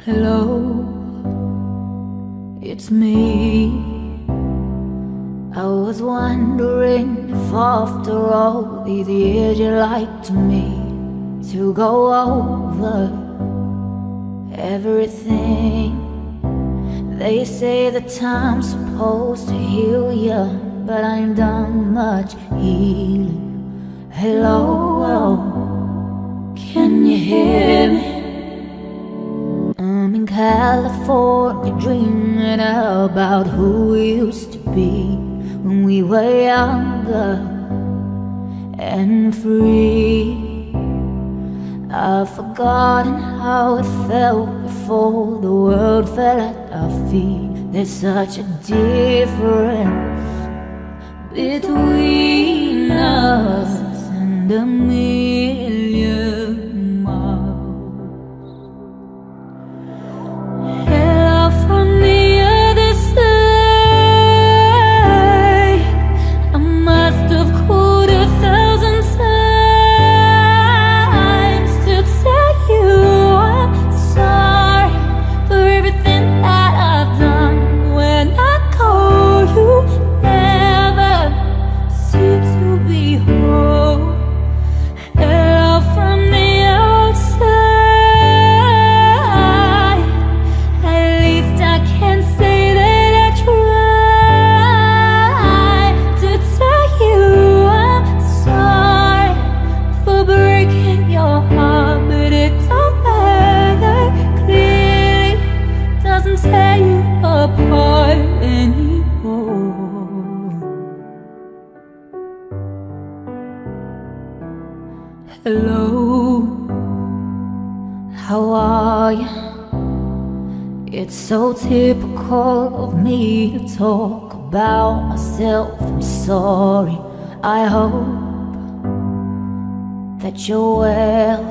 Hello, it's me. I was wondering if after all these years you'd like to meet, to go over everything. They say the time's supposed to heal ya, but I ain't done much healing. Hello, can you hear me? I'm in California dreaming about who we used to be when we were younger and free. I've forgotten how it felt before the world fell at our feet. There's such a difference between us and a million miles. Hello from the other side. I must have called 1,000 times to tell you I'm sorry for everything that I've done. When I call you, never seem to be home. Hello from the outside. At least I can say that I tried to tell you I'm sorry for breaking your heart, but it don't matter. Clearly doesn't tear you apart anymore. Hello, how are you? It's so typical of me to talk about myself. I'm sorry. I hope that you're well.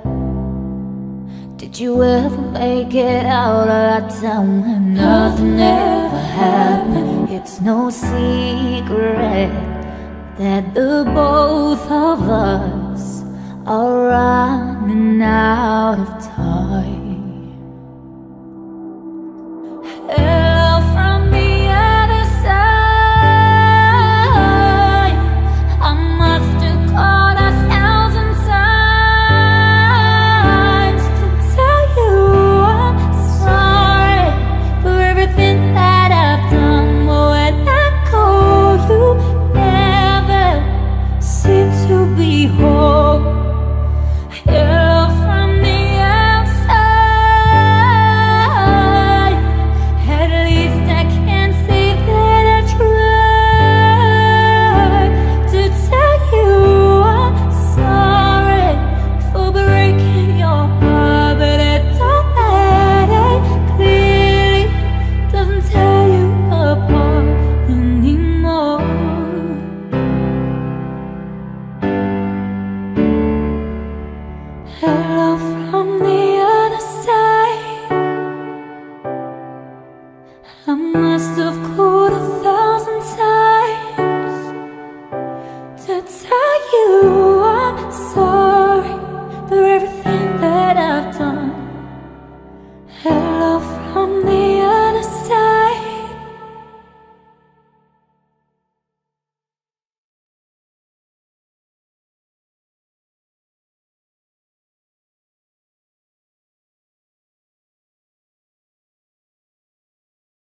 Did you ever make it out of that town when nothing ever happened? It's no secret that the both of us are running out of time. Hello from the other side. I must have called 1,000 times to tell you I'm sorry for everything that I've done. But when I call you, never seem to be home. Hello from the outside. At least I can say that I tried to tell you I'm sorry for breaking your heart, but it don't matter. Clearly doesn't tear you apart anymore. Hello, friend.